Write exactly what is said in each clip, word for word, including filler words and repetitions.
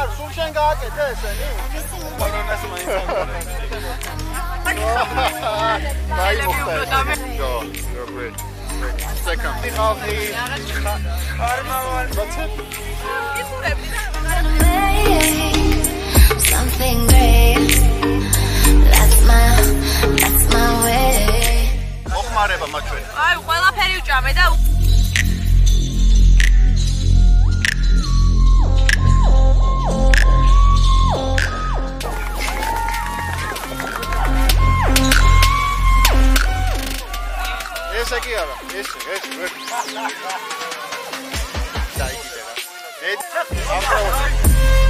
სულშენ გააკეთე ესენი? პარონას მაინც. Go, you're great. Second. Something great. That's my, that's my way. მოხმარება მაჩვენე. აი, ყველაფერი უჭამე და ესე კი არა, ესე, ესე, ერთი. დაიგიდე რა. ერთი, აბა.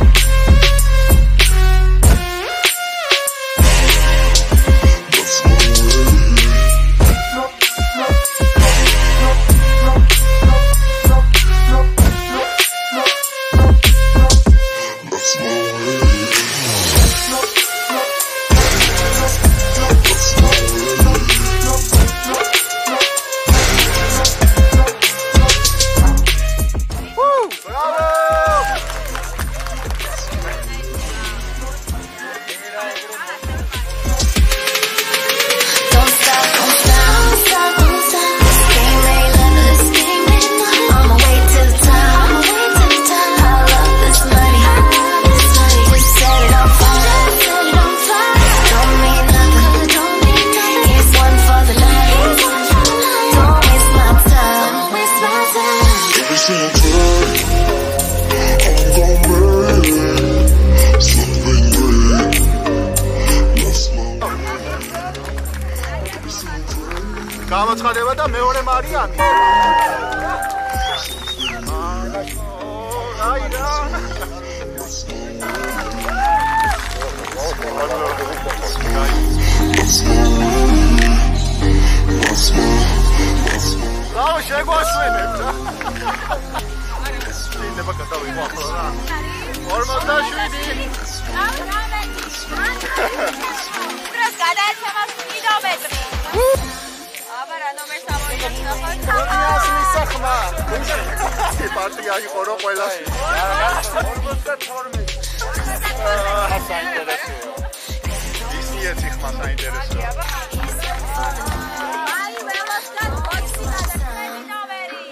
გამოცხადება და მეორე მარიანი. აი რა. რაო შეგვასვენებთ. შეიძლება გადავიღო ახლა რა. ორმოცდაშვიდი. პროს გადაეცემა კილომეტრი. სახმა. პარტია იყო რო ყველაში. ორმოცდათორმეტი. აა, საინტერესოა. ისინი ხმა საინტერესოა. აი, ველოსად ოთხი ნომერი.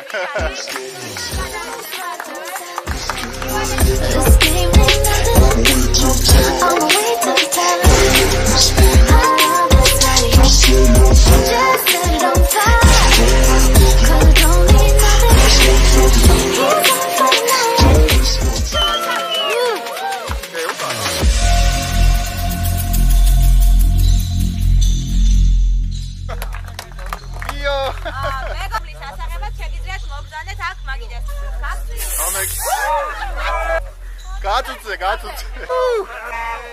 მეგობრის ასაღებად შეგიძლიათ მოგზავნეთ აქ მაგიდეს. გაწუწე, გაწუწე.